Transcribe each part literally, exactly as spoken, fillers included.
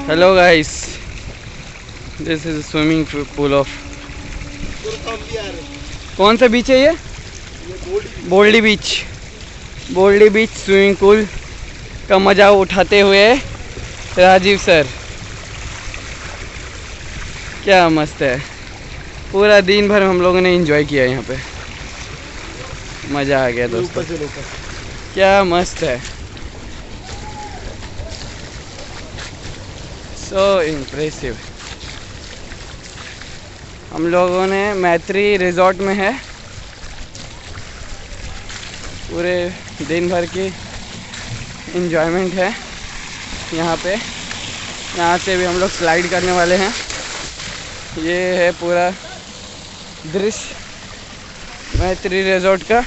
Hello guys, this is swimming pool of, कौन सा बीच है ये? बोल्डी बीच। बोल्डी बीच स्विमिंग पूल का मजा उठाते हुए राजीव सर, क्या मस्त है। पूरा दिन भर हम लोगों ने एंजॉय किया यहाँ पे, मज़ा आ गया दोस्तों, क्या मस्त है। So impressive. हम लोगों ने मैत्री रिजॉर्ट में है, पूरे दिन भर की एंजॉयमेंट है यहाँ पे। यहाँ से भी हम लोग स्लाइड करने वाले हैं। ये है पूरा दृश्य मैत्री रिजॉर्ट का।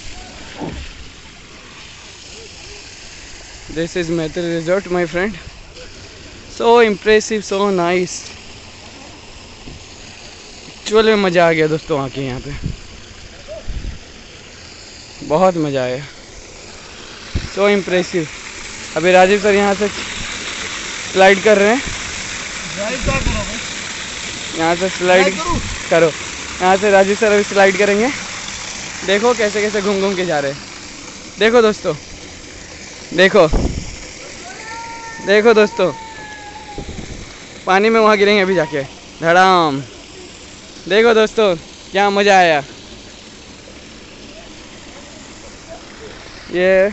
This is Maitri resort my friend. So impressive, so nice. Actual में मज़ा आ गया दोस्तों आके यहाँ पे, बहुत मज़ा आया। So impressive. अभी राजीव सर यहाँ से स्लाइड कर रहे हैं, यहाँ से स्लाइड करो। यहाँ से राजीव सर अभी स्लाइड करेंगे। देखो कैसे कैसे घूम घूम के जा रहे हैं। देखो दोस्तों, देखो देखो दोस्तों, पानी में वहाँ गिरेंगे अभी जाके, धड़ाम। देखो दोस्तों क्या मज़ा आया। ये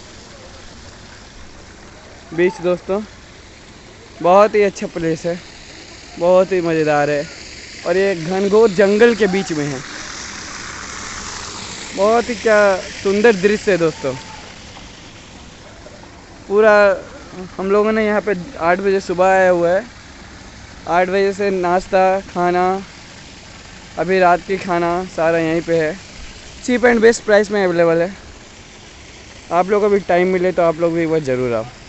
बीच दोस्तों बहुत ही अच्छा प्लेस है, बहुत ही मज़ेदार है, और ये घनघोर जंगल के बीच में है। बहुत ही क्या सुंदर दृश्य है दोस्तों। पूरा हम लोगों ने यहाँ पे आठ बजे सुबह आया हुआ है। आठ बजे से नाश्ता खाना, अभी रात की खाना सारा यहीं पे है। चीप एंड बेस्ट प्राइस में अवेलेबल है। आप लोगों को भी टाइम मिले तो आप लोग भी एक बार ज़रूर आओ।